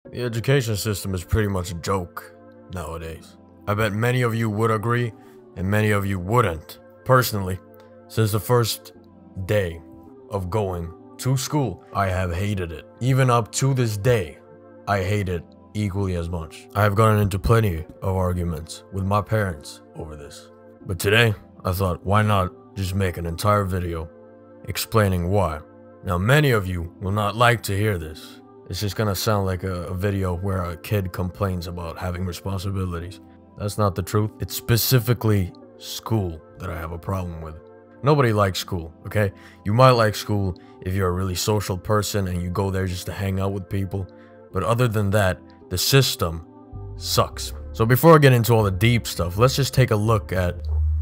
The education system is pretty much a joke nowadays. I bet many of you would agree, and many of you wouldn't. Personally, since the first day of going to school, I have hated it. Even up to this day, I hate it equally as much. I have gotten into plenty of arguments with my parents over this. But today, I thought, why not just make an entire video explaining why? Now, many of you will not like to hear this. It's just gonna sound like a video where a kid complains about having responsibilities. That's not the truth. It's specifically school that I have a problem with. Nobody likes school, okay? You might like school if you're a really social person and you go there just to hang out with people. But other than that, the system sucks. So before I get into all the deep stuff, let's just take a look at...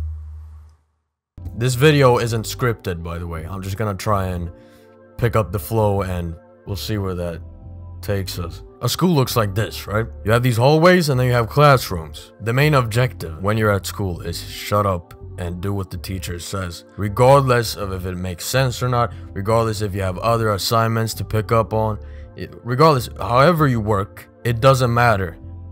This video isn't scripted, by the way. I'm just gonna try and pick up the flow and we'll see where that takes us. A school looks like this, right? You have these hallways and then you have classrooms. The main objective when you're at school is shut up and do what the teacher says, regardless of if it makes sense or not, regardless if you have other assignments to pick up on, regardless, however you work, it doesn't matter.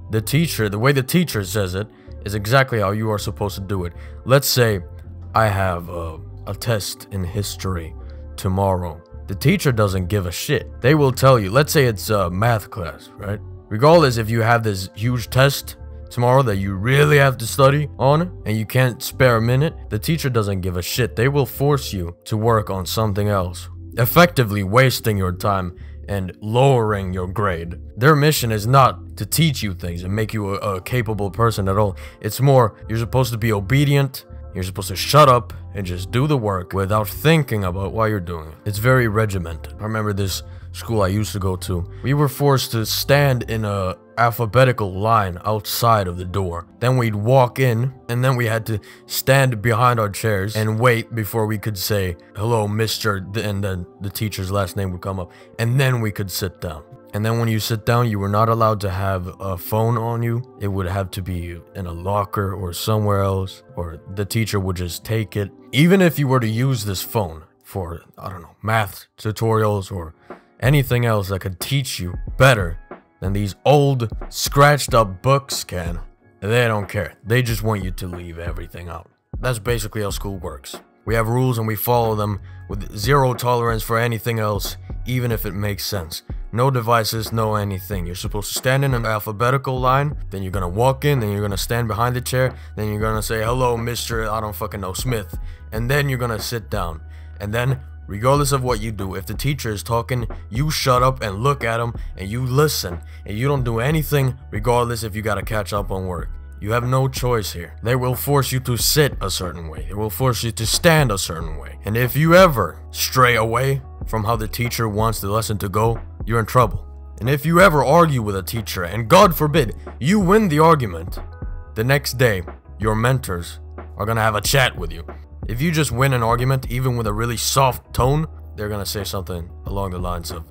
The way the teacher says it is exactly how you are supposed to do it. Let's say I have a test in history tomorrow. The teacher doesn't give a shit. They will tell you, let's say it's a math class, right? Regardless if you have this huge test tomorrow that you really have to study on and you can't spare a minute, the teacher doesn't give a shit. They will force you to work on something else, effectively wasting your time and lowering your grade. Their mission is not to teach you things and make you a capable person at all. It's more, you're supposed to be obedient. You're supposed to shut up and just do the work without thinking about why you're doing it. It's very regimented. I remember this school I used to go to. We were forced to stand in a alphabetical line outside of the door. Then we'd walk in, and then we had to stand behind our chairs and wait before we could say, "Hello, Mr." And then the teacher's last name would come up, and then we could sit down. And then when you sit down, you were not allowed to have a phone on you. It would have to be in a locker or somewhere else, or the teacher would just take it. Even if you were to use this phone for, I don't know, math tutorials or anything else that could teach you better than these old, scratched up books can, they don't care. They just want you to leave everything out. That's basically how school works. We have rules and we follow them with zero tolerance for anything else, even if it makes sense. No devices, no anything. You're supposed to stand in an alphabetical line, then you're gonna walk in, then you're gonna stand behind the chair, then you're gonna say, "Hello, Mr. I don't fucking know, Smith," and then you're gonna sit down. And then, regardless of what you do, if the teacher is talking, you shut up and look at him, and you listen, and you don't do anything, regardless if you gotta catch up on work. You have no choice here. They will force you to sit a certain way. They will force you to stand a certain way. And if you ever stray away from how the teacher wants the lesson to go, you're in trouble. And if you ever argue with a teacher, and God forbid, you win the argument, the next day, your mentors are gonna have a chat with you. If you just win an argument, even with a really soft tone, they're gonna say something along the lines of,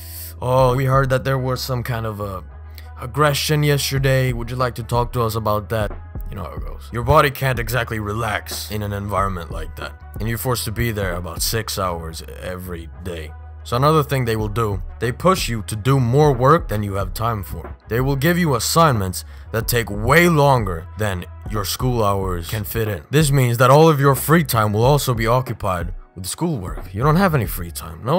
"Oh, we heard that there was some kind of aggression yesterday. Would you like to talk to us about that?" You know how it goes. Your body can't exactly relax in an environment like that. And you're forced to be there about 6 hours every day. So another thing they will do, they push you to do more work than you have time for. They will give you assignments that take way longer than your school hours can fit in. This means that all of your free time will also be occupied with schoolwork. You don't have any free time. No.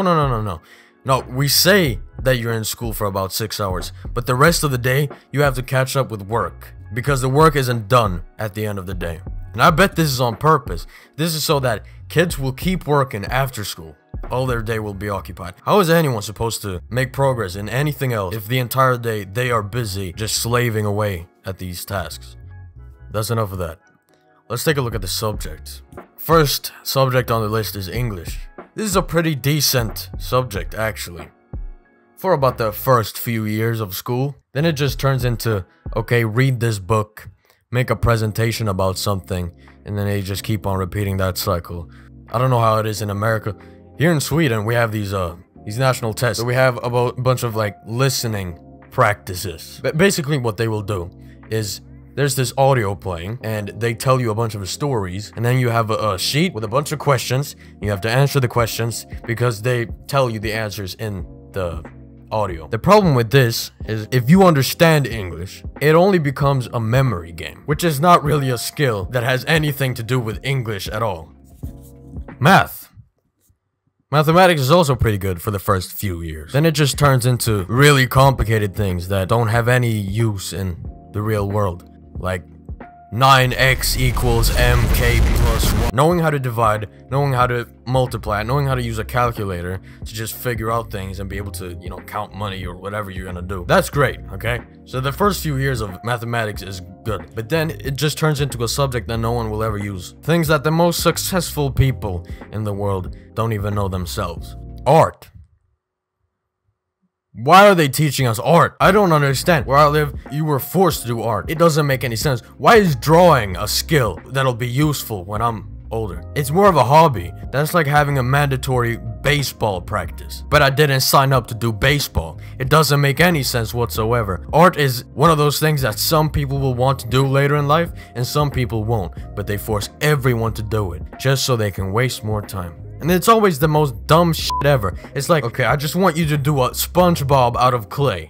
No, we say that you're in school for about 6 hours, but the rest of the day, you have to catch up with work, because the work isn't done at the end of the day. And I bet this is on purpose. This is so that kids will keep working after school. All their day will be occupied. How is anyone supposed to make progress in anything else if the entire day they are busy just slaving away at these tasks? That's enough of that. Let's take a look at the subjects. First subject on the list is English. This is a pretty decent subject, actually, for about the first few years of school. Then it just turns into, okay, read this book, make a presentation about something, and then they just keep on repeating that cycle. I don't know how it is in America. Here in Sweden, we have these national tests. So we have a bunch of like listening practices. But basically what they will do is there's this audio playing and they tell you a bunch of stories, and then you have a sheet with a bunch of questions. You have to answer the questions because they tell you the answers in the audio. The problem with this is if you understand English, it only becomes a memory game, which is not really a skill that has anything to do with English at all. Math. Mathematics is also pretty good for the first few years. Then it just turns into really complicated things that don't have any use in the real world. Like 9x equals mk plus 1. Knowing how to divide, knowing how to multiply, knowing how to use a calculator to just figure out things and be able to, you know, count money or whatever you're gonna do. That's great, okay? So the first few years of mathematics is good. But then it just turns into a subject that no one will ever use. Things that the most successful people in the world don't even know themselves. Art. Why are they teaching us art? I don't understand. Where I live, you were forced to do art. It doesn't make any sense. Why is drawing a skill that'll be useful when I'm older? It's more of a hobby. That's like having a mandatory baseball practice. But I didn't sign up to do baseball. It doesn't make any sense whatsoever. Art is one of those things that some people will want to do later in life and some people won't. But they force everyone to do it just so they can waste more time. And it's always the most dumb shit ever. It's like, okay, I just want you to do a SpongeBob out of clay.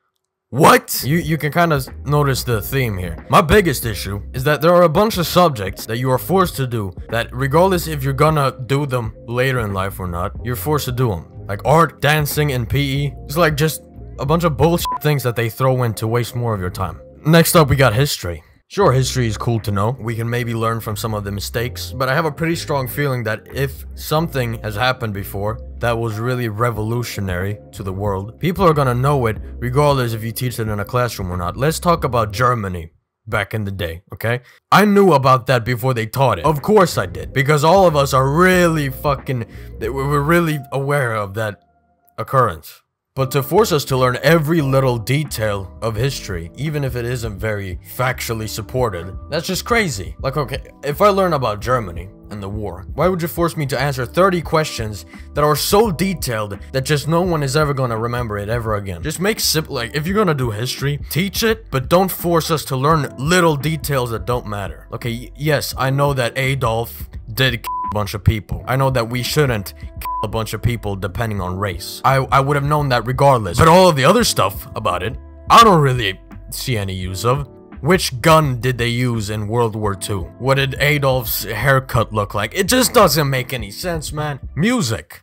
What? You can kind of notice the theme here. My biggest issue is that there are a bunch of subjects that you are forced to do that regardless if you're gonna do them later in life or not, you're forced to do them. Like art, dancing, and PE. It's like just a bunch of bullshit things that they throw in to waste more of your time. Next up, we got history. Sure, history is cool to know. We can maybe learn from some of the mistakes, but I have a pretty strong feeling that if something has happened before that was really revolutionary to the world, people are gonna know it regardless if you teach it in a classroom or not. Let's talk about Germany back in the day, okay? I knew about that before they taught it. Of course I did, because all of us are really we're really aware of that occurrence. But to force us to learn every little detail of history, even if it isn't very factually supported, that's just crazy. Like, okay, if I learn about Germany and the war, why would you force me to answer 30 questions that are so detailed that just no one is ever gonna remember it ever again? Just make simple, like, if you're gonna do history, teach it, but don't force us to learn little details that don't matter. Okay, yes, I know that Adolf did a bunch of people. I know that we shouldn't kill a bunch of people depending on race. I would have known that regardless. But all of the other stuff about it, I don't really see any use of. Which gun did they use in World War II? What did Adolf's haircut look like? It just doesn't make any sense, man. Music.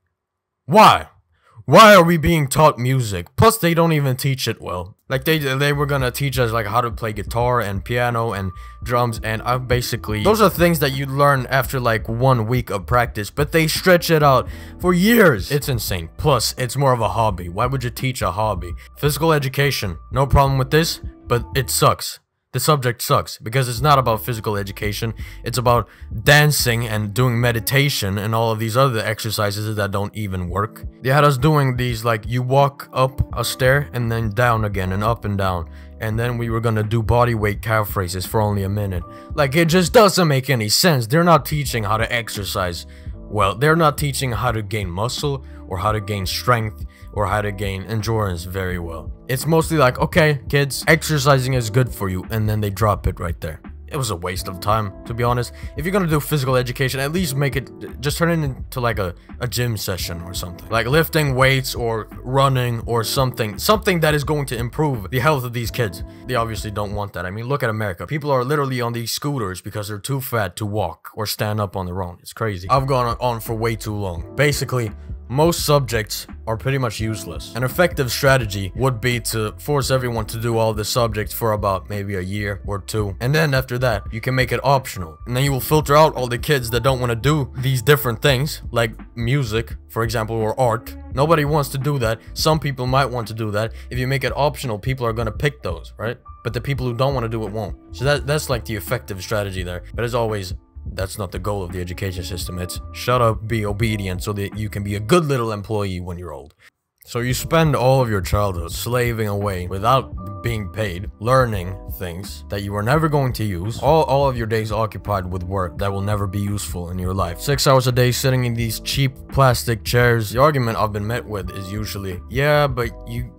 Why? Why are we being taught music? Plus, they don't even teach it well. Like, they were gonna teach us, like, how to play guitar and piano and drums, and those are things that you learn after, like, 1 week of practice, but they stretch it out for years. It's insane. Plus, it's more of a hobby. Why would you teach a hobby? Physical education. No problem with this, but it sucks. The subject sucks because it's not about physical education. It's about dancing and doing meditation and all of these other exercises that don't even work. They had us doing these, like, you walk up a stair and then down again and up and down. And then we were gonna do body weight calf raises for only a minute. Like, it just doesn't make any sense. They're not teaching how to exercise well. They're not teaching how to gain muscle or how to gain strength or how to gain endurance very well. It's mostly like, okay, kids, exercising is good for you, and then they drop it right there. It was a waste of time, to be honest. If you're gonna do physical education, at least make it, just turn it into like a gym session or something. Like lifting weights or running or something that is going to improve the health of these kids. They obviously don't want that. I mean, look at America. People are literally on these scooters because they're too fat to walk or stand up on their own. It's crazy. I've gone on for way too long. Basically, most subjects are pretty much useless. An effective strategy would be to force everyone to do all the subjects for about maybe a year or 2. And then after that, you can make it optional. And then you will filter out all the kids that don't want to do these different things, like music, for example, or art. Nobody wants to do that. Some people might want to do that. If you make it optional, people are going to pick those, right? But the people who don't want to do it won't. So that's like the effective strategy there. But as always, that's not the goal of the education system. It's shut up, be obedient, so that you can be a good little employee when you're old. So you spend all of your childhood slaving away without being paid, learning things that you are never going to use, all of your days occupied with work that will never be useful in your life. 6 hours a day sitting in these cheap plastic chairs. The argument I've been met with is usually, yeah, but you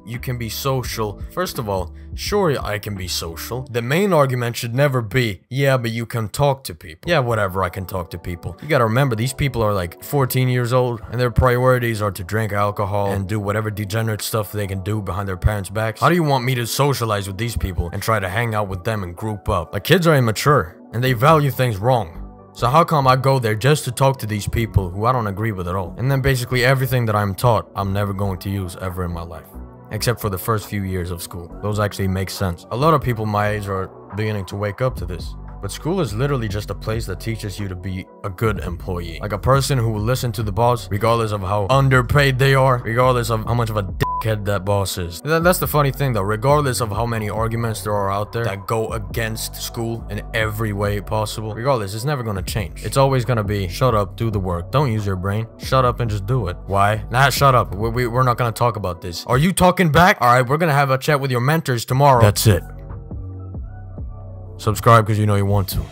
you can be social. First of all, sure, I can be social. The main argument should never be, yeah, but you can talk to people. Yeah, whatever, I can talk to people. You gotta remember, these people are like 14 years old, and their priorities are to drink alcohol and do whatever degenerate stuff they can do behind their parents' backs. How do you want me to socialize with these people and try to hang out with them and group up? Like, kids are immature, and they value things wrong. So how come I go there just to talk to these people who I don't agree with at all? And then basically everything that I'm taught, I'm never going to use ever in my life. Except for the first few years of school. Those actually make sense. A lot of people my age are beginning to wake up to this. But school is literally just a place that teaches you to be a good employee. Like a person who will listen to the boss, regardless of how underpaid they are, regardless of how much of a dickhead that boss is. That's the funny thing though, regardless of how many arguments there are out there that go against school in every way possible, regardless, it's never gonna change. It's always gonna be, shut up, do the work, don't use your brain, shut up and just do it. Why? Nah, shut up, we're not gonna talk about this. Are you talking back? Alright, we're gonna have a chat with your mentors tomorrow. That's it. Subscribe because you know you want to.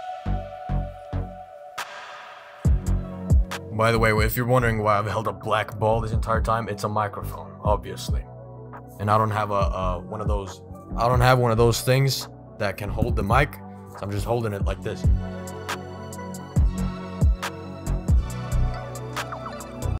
By the way, if you're wondering why I've held a black ball this entire time, it's a microphone, obviously. And I don't have one of those things that can hold the mic, so I'm just holding it like this.